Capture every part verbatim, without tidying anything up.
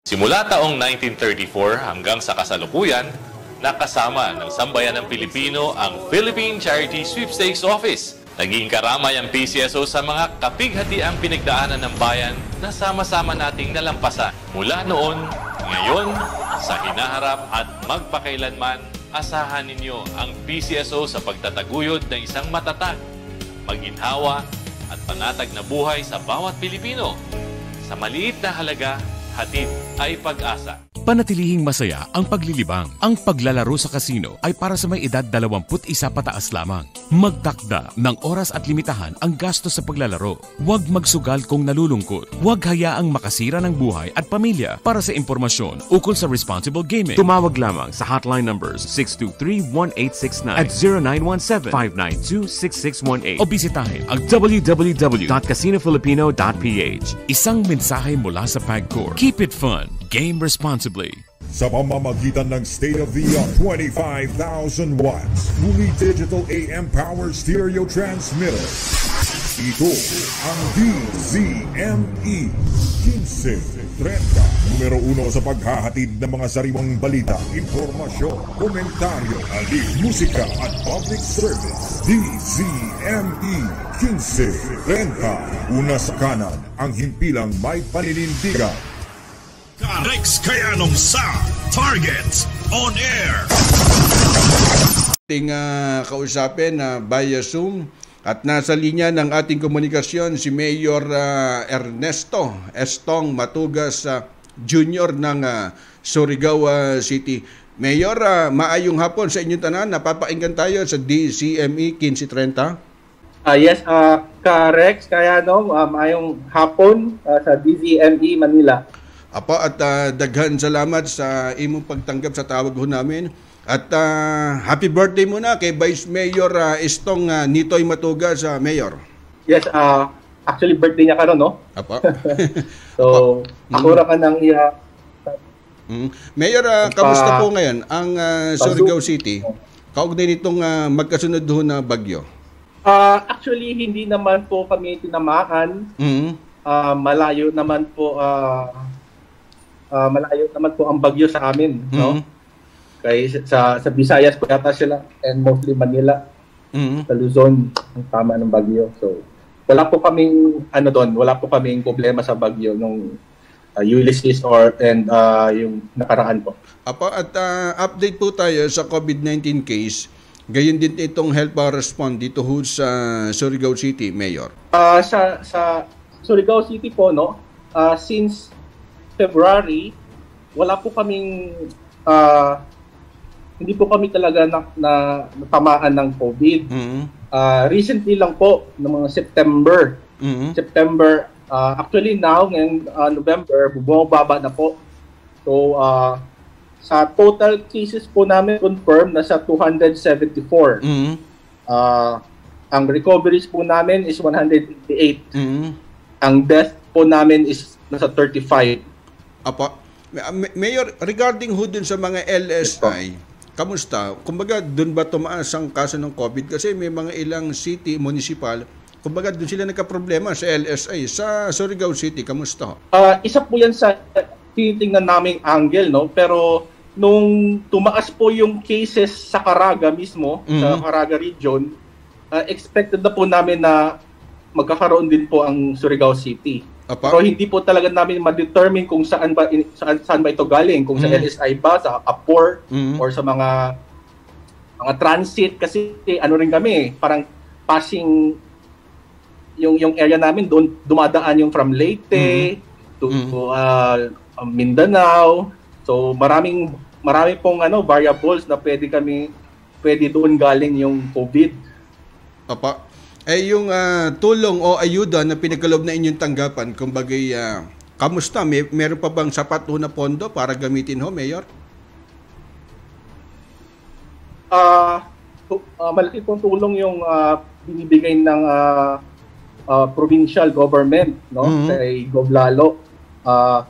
Simula taong nineteen thirty-four hanggang sa kasalukuyan, nakasama ng sambayanang Pilipino ang Philippine Charity Sweepstakes Office. Naging karamay ang P C S O sa mga kapighatiang pinagdaanan ng bayan na sama-sama nating nalampasan. Mula noon, ngayon, sa hinaharap at magpakailanman, asahan ninyo ang P C S O sa pagtataguyod ng isang matatag, maginhawa at panatag na buhay sa bawat Pilipino. Sa maliit na halaga, hatid ay pag-asa. Panatilihing masaya ang paglilibang. Ang paglalaro sa kasino ay para sa may edad dalawampu't isa pataas lamang. Magtakda ng oras at limitahan ang gastos sa paglalaro. Huwag magsugal kung nalulungkot. Huwag hayaang makasira ng buhay at pamilya. Para sa impormasyon ukol sa responsible gaming, tumawag lamang sa hotline numbers six two three, one eight six nine at zero nine one seven, five nine two, six six one eight o bisitahin ang w w w dot casino filipino dot p h. Isang mensahe mula sa PAGCOR. Keep it fun. Game responsibly. Sa pamamagitan ng state-of-the-art twenty-five thousand watts fully digital A M power stereo transmitter. Ito ang D Z M E fifteen thirty, numero uno sa paghahatid ng mga sariwang balita, impormasyon, komentaryo, alin, musika at public service. D Z M E fifteen thirty, una sa kanan, ang himpilang may paninindigan. Rex Cayanong sa Targets on Air. Ating uh, kausapin uh, via Zoom at nasa linya ng ating komunikasyon si Mayor uh, Ernesto Estong Matugas uh, Junior ng uh, Surigao uh, City. Mayor, uh, maayong hapon sa inyong tanan. Napapakinggan tayo sa D Z M E fifteen thirty. Uh, yes, uh, ka-Rex Cayanong, uh, maayong hapon uh, sa D Z M E Manila. Apo, at uh, daghan salamat sa imong pagtanggap sa tawag ho namin. At uh, happy birthday muna kay Vice Mayor uh, Estong uh, Nitoy Matugas, uh, Mayor. Yes, uh, actually birthday niya karon, no? Apo. So, Apo. ako ra ka nang iya. Mm. Mayor, uh, kamusta po ngayon ang uh, Surigao City? Kaugnay nitong uh, magkasunod ho na bagyo. Uh, actually, hindi naman po kami tinamaan. Mm. Uh, malayo naman po uh, Uh, malayo naman po ang bagyo sa amin, mm-hmm. no? Kay sa sa Visayas po yata sila and mostly Manila. Mm-hmm. Sa Luzon ang tama ng bagyo. So wala po kaming ano doon, wala po kaming problema sa bagyo nung uh, Ulysses or and uh, yung nakaraan po. Apo, at uh, update po tayo sa COVID nineteen case. Gayon din itong health response dito ho sa Surigao City, Mayor. Uh, sa sa Surigao City po, no? Uh, since February, wala po kaming, uh, hindi po kami talaga na, na natamaan ng COVID. Mm-hmm. Uh, recently lang po, ng mga September. Mm-hmm. September, uh, actually now, ngayong uh, November, bumababa na po. So, uh, sa total cases po namin confirmed, nasa two hundred seventy-four. Mm-hmm. Uh, ang recoveries po namin is one hundred eighty-eight. Mm-hmm. Ang death po namin is nasa thirty-five. Apa, Mayor, regarding ho dun sa mga L S I, kamusta? Kumbaga, dun ba tumaas ang kaso ng COVID? Kasi may mga ilang city, municipal, kumbaga dun sila nagka-problema sa L S I. Sa Surigao City, kamusta? Uh, isa po yan sa tinitingnan naming angle, no? Pero nung tumaas po yung cases sa Caraga mismo, mm-hmm. sa Caraga region, uh, expected na po namin na magkakaroon din po ang Surigao City. Apa? Pero hindi po talaga namin ma-determine kung saan ba saan, saan ba ito galing, kung mm. sa L S I ba, sa Hapon, mm. or sa mga mga transit kasi ano rin kami, parang passing yung yung area namin doon dumadaan yung from Leyte mm. to, mm. to uh, Mindanao. So maraming marami pong ano variables na pwede kami pwede doon galing yung COVID. Apa? Eh yung uh, tulong o ayuda na pinagkaloob na inyong tanggapan, kumbaga uh, kamusta? May, meron pa bang sapat ho na pondo para gamitin ho, Mayor? Uh, uh, malaki pong tulong yung uh, binibigay ng uh, uh, provincial government, no? Mm-hmm. Kay Govlalo. Uh,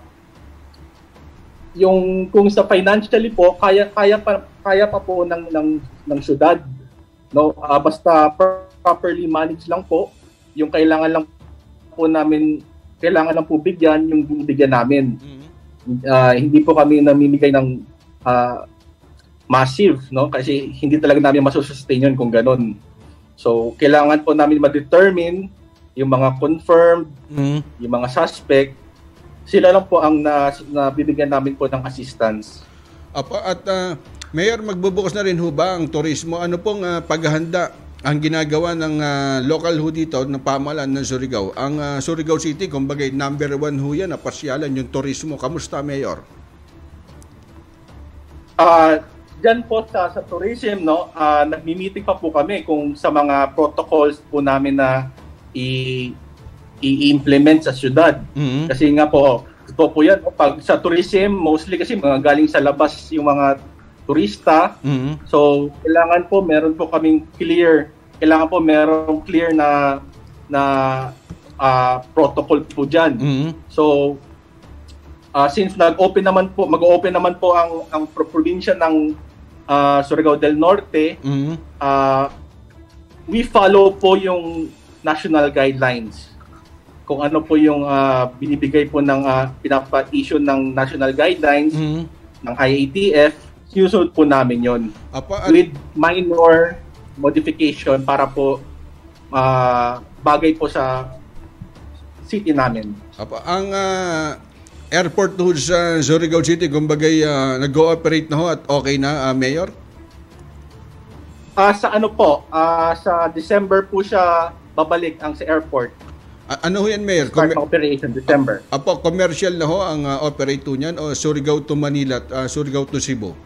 yung kung sa financially po, kaya kaya pa kaya pa po ng ng ng syudad, no? Uh, basta per properly managed lang po, yung kailangan lang po namin, kailangan lang po bigyan, yung binibigyan namin. Mm-hmm. uh, hindi po kami namimigay ng uh, massive, no? Kasi hindi talaga namin masusustain yun kung ganun. So, kailangan po namin ma-determine yung mga confirmed, mm. yung mga suspect, sila lang po ang na, nabibigyan namin po ng assistance. Apo, at uh, Mayor, magbubukas na rin ho ba ang turismo? Ano pong uh, paghahanda ang ginagawa ng uh, local ho dito ng pamahalaan ng Surigao? Ang uh, Surigao City, kumbaga number one ho yan na pasyalan yung turismo. Kamusta, Mayor? Ah... Uh, Diyan po sa, sa tourism, no, uh, nagmi-meeting pa po kami kung sa mga protocols po namin na i- i-implement sa syudad. Mm-hmm. Kasi nga po, ito po yan, pag sa tourism, mostly kasi mga galing sa labas yung mga turista. Mm-hmm. So, kailangan po, meron po kaming clear, kailangan po meron clear na na uh, protocol po dyan. Mm-hmm. So, uh, since nag-open naman po, mag-open naman po ang, ang probinsya ng Uh, Surigao del Norte, mm-hmm. uh, we follow po yung national guidelines. Kung ano po yung uh, binibigay po ng uh, pinapa-issue ng national guidelines mm-hmm. ng I A T F, sinusunod po namin yon Apa, at... with minor modification para po uh, bagay po sa city namin. Apa, ang uh... airport ho sa Surigao City, kumbagay uh, nag-ooperate na ho at okay na, uh, Mayor? Uh, sa ano po, uh, sa December po siya babalik ang sa airport. A- ano ho yan, Mayor? Start Comer- operation, December. Uh, apo, commercial na ho ang uh, operate ho niyan o Surigao to Manila at uh, Surigao to Cebu?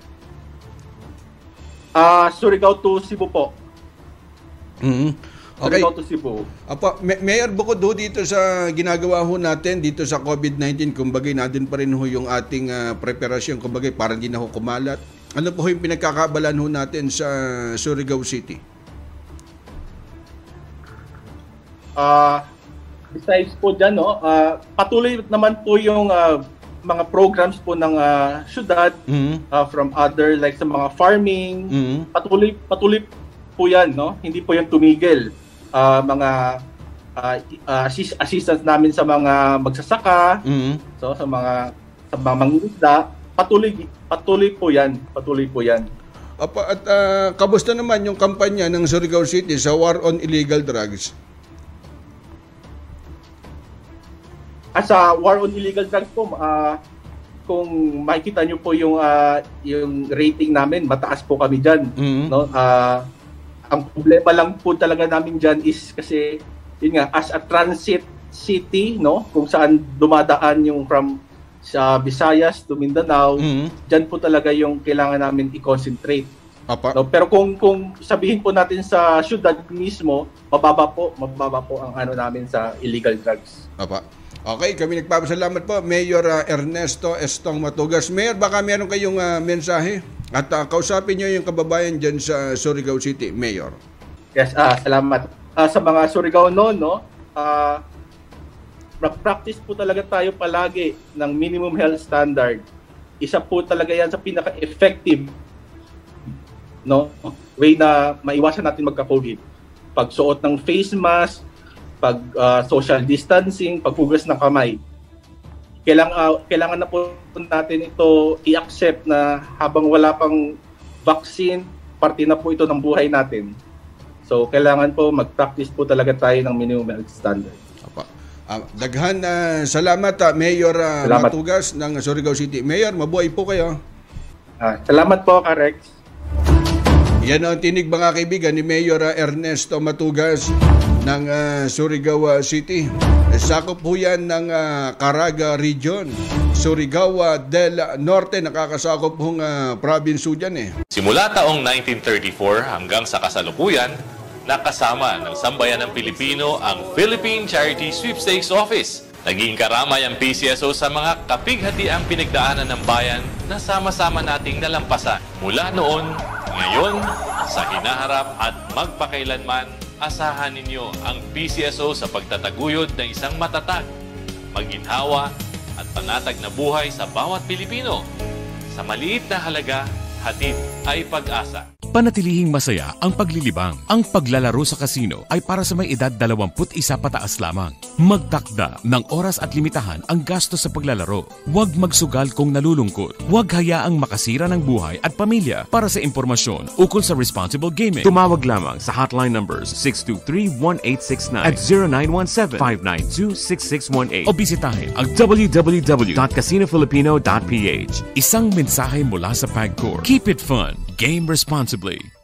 Uh, Surigao to Cebu po. Mm-hmm. Okay. Surigao to Cebu. Apo, Mayor, bukod ho dito sa ginagawa ho natin dito sa COVID nineteen, kumbagay natin pa rin ho yung ating uh, preparasyon, kumbagay para di na ho kumalat. Ano po yung pinagkakabalan ho natin sa Surigao City? Uh, besides po dyan, no, uh, patuloy naman po yung uh, mga programs po ng uh, syudad mm-hmm. uh, from other like sa mga farming. Mm-hmm. Patuloy, patuloy po yan, no? Hindi po yan tumigil. Uh, mga uh, uh, assist, assistance namin sa mga magsasaka, mm-hmm. so sa mga sa mga mangingisda, patuloy patuloy po 'yan, patuloy po 'yan. Apa, at uh, kamusta naman yung kampanya ng Surigao City sa war on illegal drugs? As sa war on illegal drugs po, uh, kung makikita niyo po yung uh, yung rating namin, mataas po kami diyan, mm-hmm. no? Uh, ang problema lang po talaga namin dyan is kasi, yun nga, as a transit city, no, kung saan dumadaan yung from sa Visayas to Mindanao, mm-hmm. dyan po talaga yung kailangan namin i-concentrate. Apa. No, pero kung kung sabihin po natin sa syudad mismo, mababa po, mababa po ang ano namin sa illegal drugs. Apa. Okay, kami nagpapasalamat po, Mayor uh, Ernesto Estong Matugas. Mayor, baka meron kayong uh, mensahe? At uh, kausapin nyo yung kababayan dyan sa Surigao City, Mayor. Yes, ah, salamat. Uh, sa mga Surigao noon, no, uh, practice po talaga tayo palagi ng minimum health standard. Isa po talaga yan sa pinaka-effective, no, way na maiwasan natin magka-COVID. Pagsuot ng face mask, pag uh, social distancing, paghugas ng kamay. Kailangan, uh, kailangan na po natin ito i-accept na habang wala pang vaccine, parte na po ito ng buhay natin. So, kailangan po mag-practice po talaga tayo ng minimum health standard. Apa. Uh, daghan na uh, salamat, uh, Mayor uh, salamat. Matugas ng Surigao City. Mayor, mabuhay po kayo. Uh, salamat po, Karex. Yan ang tinig mga kaibigan ni Mayor uh, Ernesto Matugas ng uh, Surigao uh, City. Sakop po yan ng uh, Caraga Region. Surigao del Norte, nakakasakop pong uh, province dyan eh. Simula taong nineteen thirty-four hanggang sa kasalukuyan, nakasama ng sambayan ng Pilipino ang Philippine Charity Sweepstakes Office. Naging karamay ang P C S O sa mga kapighatiang pinagdaanan ng bayan na sama-sama nating nalampasan. Mula noon, ngayon, sa hinaharap at magpakailanman, asahan ninyo ang P C S O sa pagtataguyod ng isang matatag, maginhawa at panatag na buhay sa bawat Pilipino. Sa maliit na halaga, hatid ay pag-asa. Panatilihing masaya ang paglilibang. Ang paglalaro sa kasino ay para sa may edad dalawampu't isa pataas lamang. Magtakda ng oras at limitahan ang gasto sa paglalaro. Huwag magsugal kung nalulungkot. Huwag hayaang makasira ng buhay at pamilya. Para sa impormasyon ukol sa responsible gaming, tumawag lamang sa hotline numbers six two three, one eight six nine at zero nine one seven, five nine two, six six one eight o bisitahin ang w w w dot casino filipino dot p h. Isang mensahe mula sa PAGCOR. Keep it fun. Game responsibly.